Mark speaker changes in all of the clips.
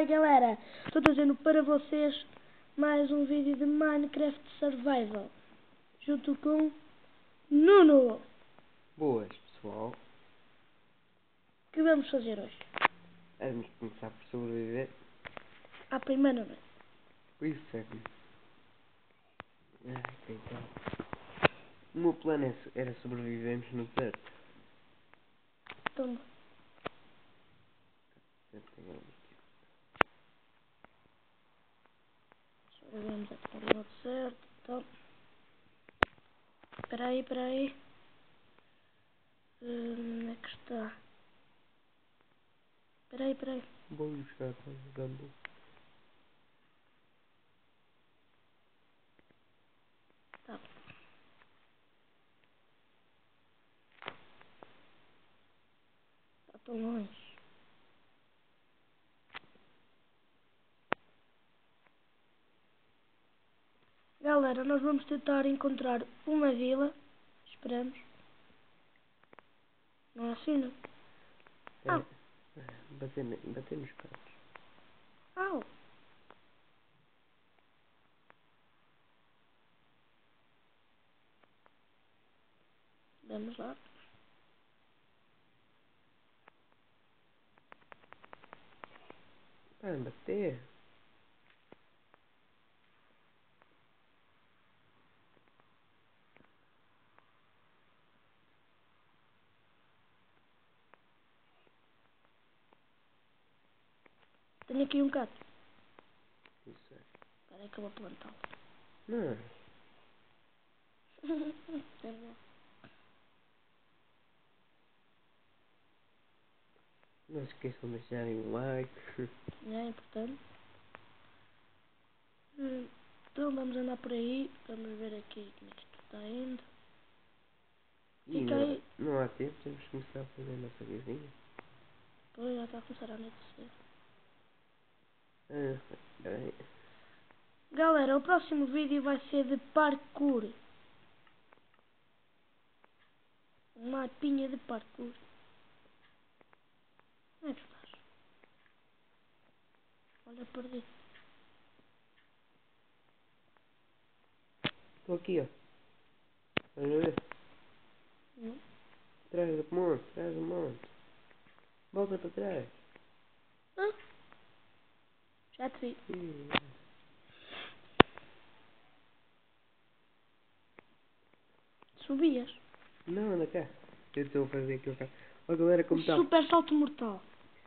Speaker 1: Hi galera, estou trazendo para vocês mais um vídeo de Minecraft Survival junto com Nuno.
Speaker 2: Boas pessoal,
Speaker 1: O que vamos fazer hoje?
Speaker 2: vamos começar por sobreviver.
Speaker 1: À primeira vez.
Speaker 2: Por isso é que... coitado. O meu plano era sobrevivermos no deserto.
Speaker 1: Então, sobrevivemos aqui no deserto. Então, espera aí. Onde é que está? Espera aí.
Speaker 2: Vou buscar a bambu.
Speaker 1: Tá. Está tão longe. Galera, nós vamos tentar encontrar uma vila. Esperamos. Não é assim, não?
Speaker 2: Bater nos pratos.
Speaker 1: Au! Vamos lá.
Speaker 2: Para bater.
Speaker 1: Tenho aqui um gato.
Speaker 2: Isso é.
Speaker 1: Espera aí que eu vou plantá-lo.
Speaker 2: Não.
Speaker 1: É bom.
Speaker 2: Não se esqueçam de deixarem um like.
Speaker 1: É importante. Então vamos andar por aí. Vamos ver aqui como é que isto está indo. Fica aí.
Speaker 2: Não há tempo, temos que começar a fazer a nossa casinha.
Speaker 1: Pois já está a começar a anoitecer.
Speaker 2: Bem.
Speaker 1: Galera, o próximo vídeo vai ser de parkour. Um mapinha de parkour. Como é que estás? Olha, perdi.
Speaker 2: Estou aqui, ó. Estás a ver?
Speaker 1: Não.
Speaker 2: Traz o monte. Volta para trás.
Speaker 1: Ah, já te vi. Subias.
Speaker 2: Não, anda cá. Eu estou a fazer aquilo cá. Ó galera, como está?
Speaker 1: Super salto mortal.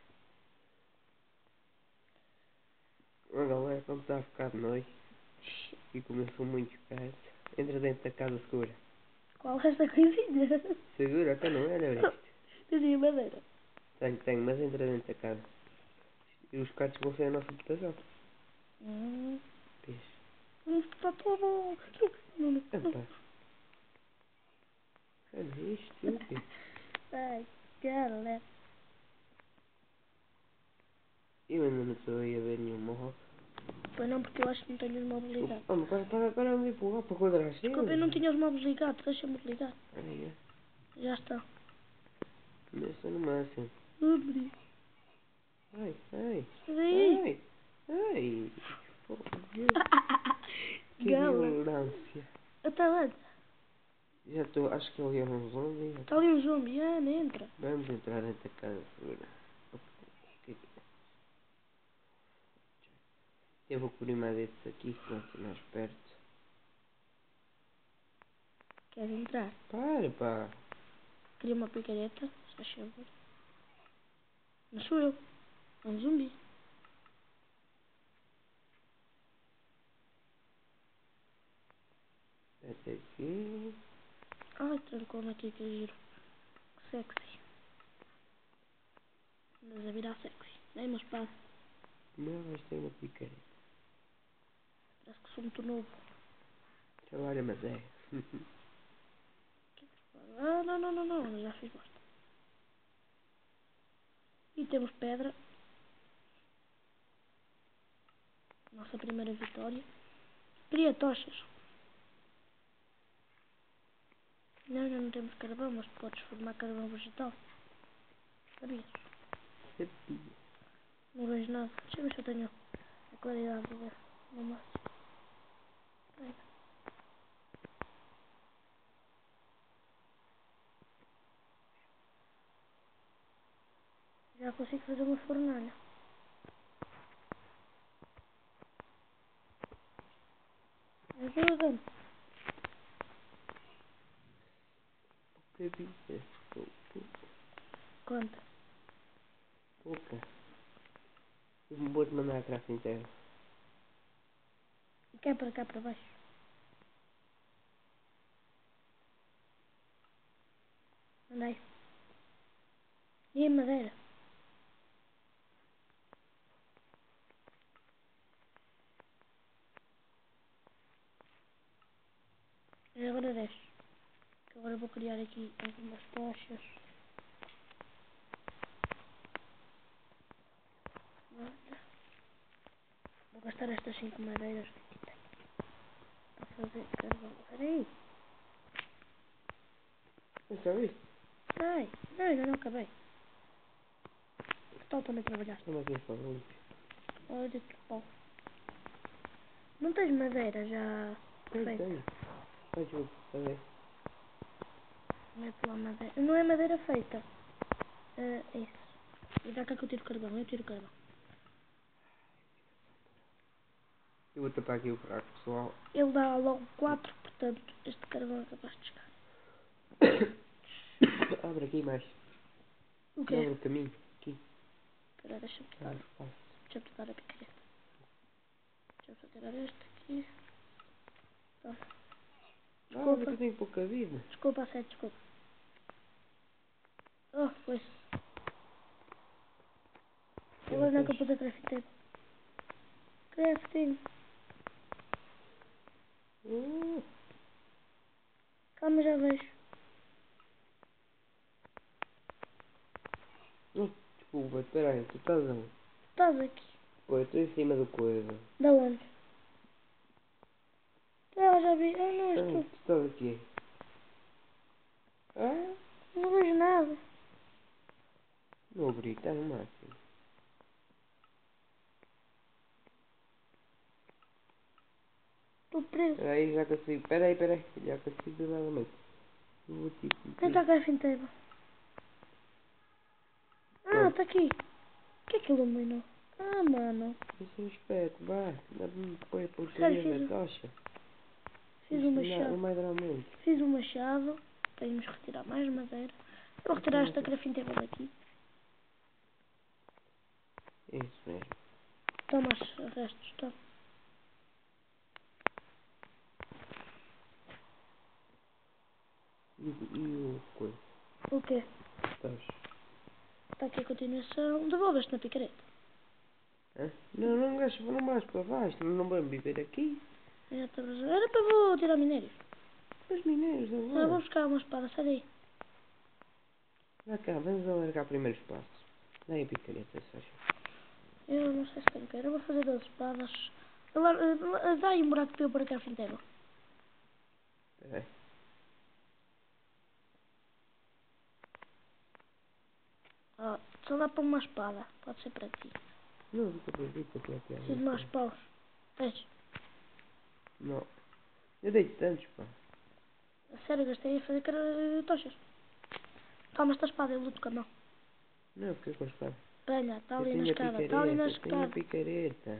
Speaker 2: Ó galera, como está a ficar de noite e começou muito perto. Entra dentro da casa segura.
Speaker 1: Qual é esta coisinha?
Speaker 2: Segura, até não era isto.
Speaker 1: Tenho madeira.
Speaker 2: Tenho, mas entra dentro da casa. E os gatos vão ser a nossa proteção. Peixe.
Speaker 1: Está todo. Não.
Speaker 2: Epá. Olha isto, o quê?
Speaker 1: Ai, galera.
Speaker 2: Eu ainda não estou aí a ver nenhum morro.
Speaker 1: Pois não, porque eu acho que não tenho os móveis ligados.
Speaker 2: Para me empurrar para quadrar as
Speaker 1: Desculpa, eu não tinha os móveis ligados, deixa-me ligar.
Speaker 2: Aí,
Speaker 1: Já está.
Speaker 2: começa no máximo.
Speaker 1: Abre.
Speaker 2: Ai.
Speaker 1: Daí.
Speaker 2: Ai. Fogo. Que
Speaker 1: Gala.
Speaker 2: violência.
Speaker 1: Até lá.
Speaker 2: Já estou, acho que ali é um zombie.
Speaker 1: Está ali um zombie, entra.
Speaker 2: Vamos entrar dentro da casa segura. Eu vou cobrir mais desses aqui, que não estou mais perto.
Speaker 1: Queres entrar?
Speaker 2: Para, pá.
Speaker 1: Queria uma picareta, só favor. Não sou eu. É um zumbi.
Speaker 2: Até aqui.
Speaker 1: Ai, trancou-me aqui, que giro. Que sexy. Andas a virar sexy. Dei uma espada.
Speaker 2: Não, mas tem uma picareta.
Speaker 1: Parece que sou muito novo.
Speaker 2: Trabalha, mas é.
Speaker 1: Ah, não. Já fiz bosta. E temos pedra. Nossa primeira vitória. Queria tochas. Não, já não temos carvão, mas podes formar carvão vegetal. Sabias?
Speaker 2: Sabia.
Speaker 1: Não vejo nada. Deixa eu ver se eu tenho a claridade de ver no máximo. Ai. Já consigo fazer uma fornalha. Ajuda-me.
Speaker 2: Bocadinha.
Speaker 1: Conta.
Speaker 2: Pouca. Eu vou-te mandar a craft inteira.
Speaker 1: E quer para cá para baixo. Mandei. E a madeira? E agora desce. Que agora vou criar aqui algumas tochas. Vou gastar estas 5 madeiras que aqui tenho. Para fazer carvão. Espera aí.
Speaker 2: Não sabes?
Speaker 1: Ai, não, ainda não acabei. Que tal também trabalhar?
Speaker 2: Toma aqui esse bagulho.
Speaker 1: Olha que pau. Não tens madeira já feita?
Speaker 2: Tenho. Vais ver. Está bem.
Speaker 1: Mete lá madeira. Não é madeira feita. É isso. E dá cá que eu tiro carvão. Eu tiro carvão.
Speaker 2: Eu vou tapar aqui o buraco, pessoal.
Speaker 1: Ele dá logo 4, portanto este carvão é capaz de chegar.
Speaker 2: Abre aqui mais.
Speaker 1: O quê?
Speaker 2: Abre o caminho. Aqui.
Speaker 1: Espera, deixa-me
Speaker 2: Ah,
Speaker 1: tocar.
Speaker 2: espaço.
Speaker 1: Deixa-me tocar a picareta. Deixa-me só tirar este aqui. Toma.
Speaker 2: Ah,
Speaker 1: Desculpa.
Speaker 2: mas eu tenho pouca vida.
Speaker 1: Desculpa, a sério, desculpa. Oh, foi. Agora não é que eu pus a crafting table. Crafting. Calma, já vejo.
Speaker 2: Desculpa, espera aí, tu estás onde?
Speaker 1: Estás aqui.
Speaker 2: Pô, eu estou em cima do coisa.
Speaker 1: Da onde? Ah, já vi. Ah, não, és
Speaker 2: Ah,
Speaker 1: tu.
Speaker 2: tu estás aqui. Ah,
Speaker 1: Não vejo nada.
Speaker 2: não abri, está no máximo.
Speaker 1: Estou preso.
Speaker 2: Espera aí, já consigo. Espera aí, já consigo dar uma noite. Vou tipo.
Speaker 1: Onde está a crafting table? Ah, está aqui. O que é que iluminou? Ah, mano.
Speaker 2: Isso é um espeto, vá. Dá-me põe a
Speaker 1: Sério,
Speaker 2: porcaria da tocha.
Speaker 1: fiz
Speaker 2: Isto
Speaker 1: uma
Speaker 2: não,
Speaker 1: chave.
Speaker 2: não vai durar muito.
Speaker 1: Fiz uma chave. Temos que retirar mais madeira. Eu vou retirar esta crafting table daqui.
Speaker 2: Isso mesmo.
Speaker 1: Toma os restos, toma.
Speaker 2: E o coisa?
Speaker 1: O quê?
Speaker 2: Estás?
Speaker 1: Está aqui a continuação. Devolveste na picareta.
Speaker 2: Hã? Não, não gastes, não vais para baixo. Não vamos viver aqui.
Speaker 1: Era para vou tirar minérios.
Speaker 2: Os mineiros
Speaker 1: Ah, vou
Speaker 2: agora.
Speaker 1: buscar uma espada, sai daí.
Speaker 2: Vá cá, vamos alargar primeiro os passos. Dá aí a picareta, se acha.
Speaker 1: Eu não sei se tenho que. Eu vou fazer 12 espadas. Dá aí um buraco para eu pôr a crafting table.
Speaker 2: Espera aí.
Speaker 1: Oh, só dá para uma espada. Pode ser para ti.
Speaker 2: Não, fica para aqui.
Speaker 1: Preciso de mais paus. Tens?
Speaker 2: Não. Eu dei tantos, pá.
Speaker 1: A sério, gastei a fazer tochas. Toma esta espada, eu luto com a mão.
Speaker 2: Não, porque eu espada.
Speaker 1: Venha, está
Speaker 2: Eu
Speaker 1: ali na
Speaker 2: tenho a
Speaker 1: escada. Está ali
Speaker 2: picareta,
Speaker 1: na
Speaker 2: eu tenho a
Speaker 1: escada.
Speaker 2: picareta.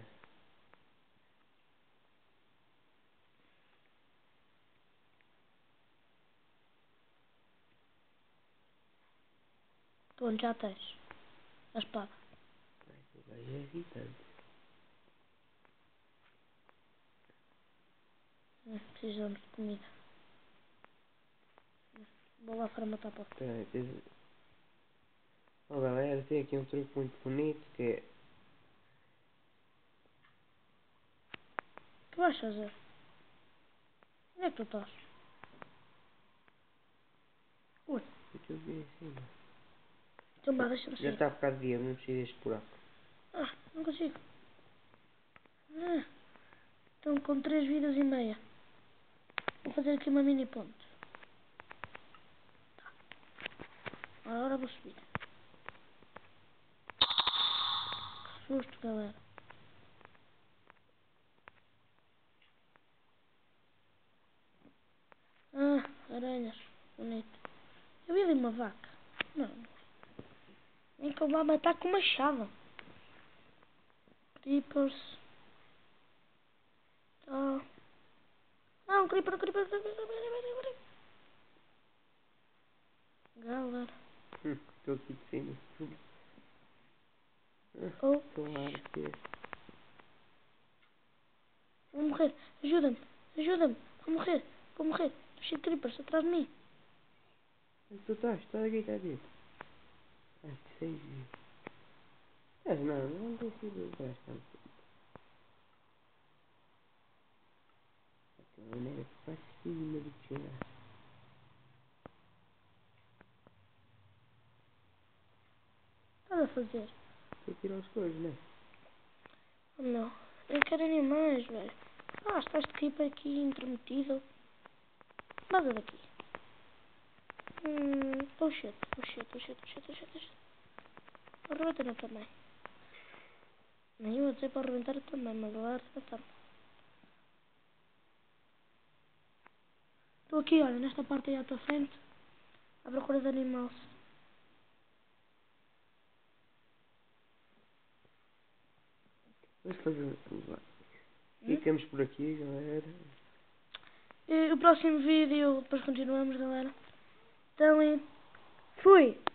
Speaker 1: Pronto, já tens. A espada.
Speaker 2: Ai, o gajo é irritante.
Speaker 1: Precisamos de comida. Vou lá fora matar porco.
Speaker 2: Espera aí, tens... Oh, galera, tem aqui um truque muito bonito que é...
Speaker 1: O que vais fazer? Onde é que tu estás? Ui,
Speaker 2: Deixa eu ver assim, mano.
Speaker 1: então vá, deixa-me
Speaker 2: Já
Speaker 1: sair.
Speaker 2: está a ficar de dia, não precisa deste buraco.
Speaker 1: Ah, não consigo. Ah, estão com 3 vidas e meia. Vou fazer aqui uma mini ponte. Agora vou subir. susto, galera. Ah, aranhas. Bonito. Eu vi ali uma vaca. Não. Nem que eu vá matar com uma machado. Creepers. Tá. Não, creeper. Galera.
Speaker 2: Estou aqui de cima.
Speaker 1: Oh.
Speaker 2: Estou lá aqui.
Speaker 1: Vou morrer. Ajuda-me. Vou morrer. Estou cheio de creepers atrás de mim.
Speaker 2: Onde tu estás? Estás aqui, está aqui. Ai, que sei. Mas não tem sido bastante. Aquela maneira que faz cima de tirar.
Speaker 1: O que estás a fazer?
Speaker 2: Tem que tirar as coisas, não é?
Speaker 1: Oh, não. Eu quero animais, velho. Ah, estás de creeper aqui intrometido. Vaza daqui. Oh shit. Arrebenta-me também. Nem eu a dizer para arrebentar também, mas lá arrebentar-me. Estou aqui, olha, nesta parte aí à tua frente. À procura de animais.
Speaker 2: Vamos fazer. Vamos lá. Ficamos por aqui, galera.
Speaker 1: E o próximo vídeo, depois continuamos, galera. Então, fui!